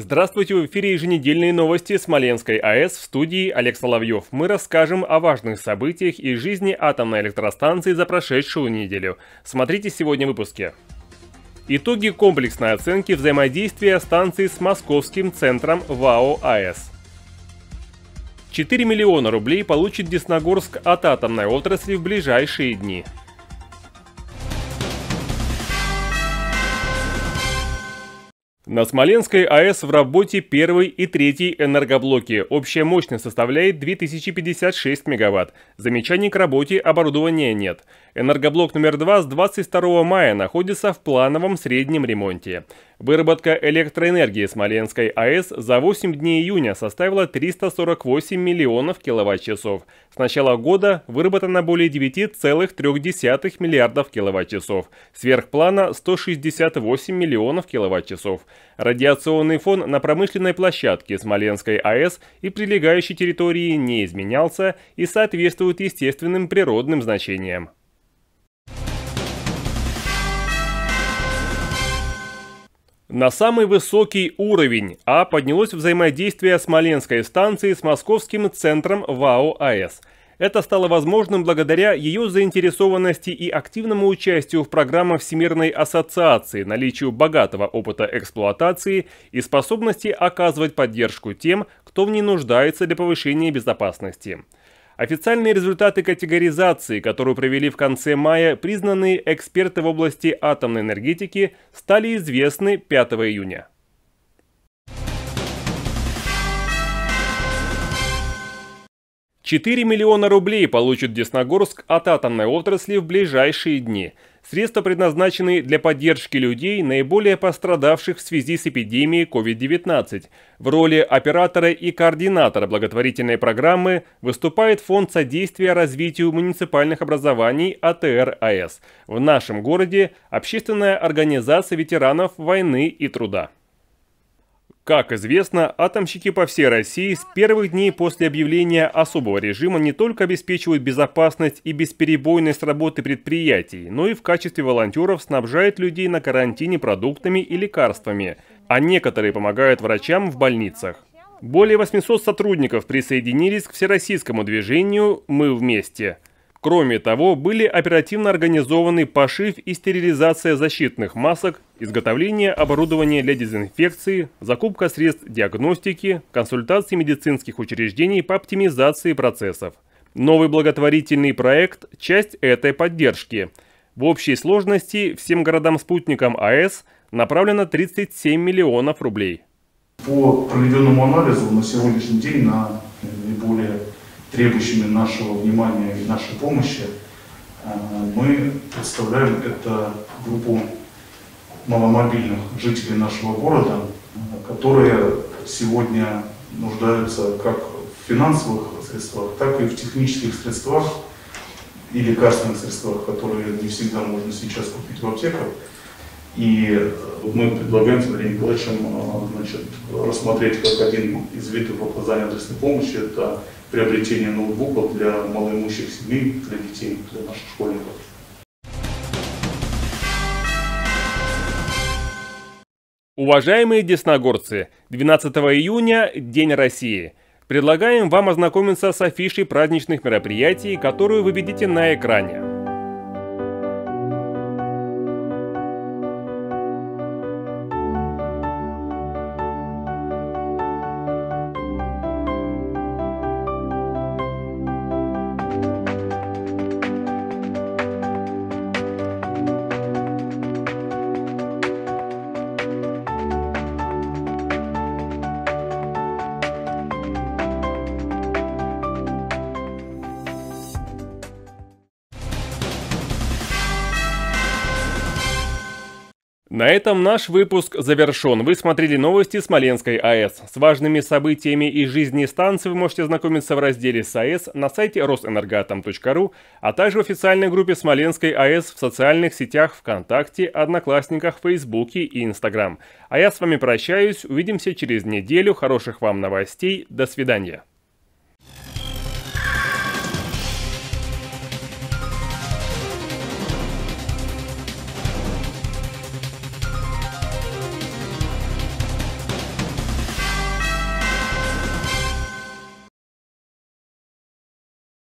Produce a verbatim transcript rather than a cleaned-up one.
Здравствуйте, в эфире еженедельные новости Смоленской АЭС, в студии Олег Соловьев. Мы расскажем о важных событиях из жизни атомной электростанции за прошедшую неделю. Смотрите сегодня в выпуске. Итоги комплексной оценки взаимодействия станции с Московским центром ВАО АЭС. четыре миллиона рублей получит Десногорск от атомной отрасли в ближайшие дни. На Смоленской АЭС в работе первый и третий энергоблоки. Общая мощность составляет две тысячи пятьдесят шесть мегаватт. Замечаний к работе оборудования нет. Энергоблок номер два с двадцать второго мая находится в плановом среднем ремонте. Выработка электроэнергии Смоленской АЭС за восемь дней июня составила триста сорок восемь миллионов киловатт-часов. С начала года выработано более девяти целых трёх десятых миллиардов киловатт-часов. Сверх плана сто шестьдесят восемь миллионов киловатт-часов. Радиационный фон на промышленной площадке Смоленской АЭС и прилегающей территории не изменялся и соответствует естественным природным значениям. На самый высокий уровень А поднялось взаимодействие Смоленской станции с Московским центром ВАО АЭС. Это стало возможным благодаря ее заинтересованности и активному участию в программах Всемирной ассоциации, наличию богатого опыта эксплуатации и способности оказывать поддержку тем, кто в ней нуждается для повышения безопасности. Официальные результаты категоризации, которую провели в конце мая признанные эксперты в области атомной энергетики, стали известны пятого июня. четыре миллиона рублей получит Десногорск от атомной отрасли в ближайшие дни. Средства предназначены для поддержки людей, наиболее пострадавших в связи с эпидемией ковид девятнадцать. В роли оператора и координатора благотворительной программы выступает Фонд содействия развитию муниципальных образований АТР АЭС. В нашем городе общественная организация ветеранов войны и труда. Как известно, атомщики по всей России с первых дней после объявления особого режима не только обеспечивают безопасность и бесперебойность работы предприятий, но и в качестве волонтеров снабжают людей на карантине продуктами и лекарствами, а некоторые помогают врачам в больницах. Более восьмисот сотрудников присоединились к всероссийскому движению «Мы вместе». Кроме того, были оперативно организованы пошив и стерилизация защитных масок, изготовление оборудования для дезинфекции, закупка средств диагностики, консультации медицинских учреждений по оптимизации процессов. Новый благотворительный проект – часть этой поддержки. В общей сложности всем городам-спутникам АЭС направлено тридцать семь миллионов рублей. По проведенному анализу на сегодняшний день на наиболее требующими нашего внимания и нашей помощи, мы представляем это группу маломобильных жителей нашего города, которые сегодня нуждаются как в финансовых средствах, так и в технических средствах и лекарственных средствах, которые не всегда можно сейчас купить в аптеках. И мы предлагаем с Валерием Николаевичем значит, рассмотреть как один из видов оказания адресной помощи это приобретение ноутбуков для малоимущих семей, для детей, для наших школьников. Уважаемые десногорцы, двенадцатого июня – День России. Предлагаем вам ознакомиться с афишей праздничных мероприятий, которую вы видите на экране. На этом наш выпуск завершен. Вы смотрели новости Смоленской АЭС. С важными событиями из жизни станции вы можете ознакомиться в разделе с АЭС на сайте росэнергоатом точка ру, а также в официальной группе Смоленской АЭС в социальных сетях ВКонтакте, Одноклассниках, Фейсбуке и Инстаграм. А я с вами прощаюсь. Увидимся через неделю. Хороших вам новостей. До свидания.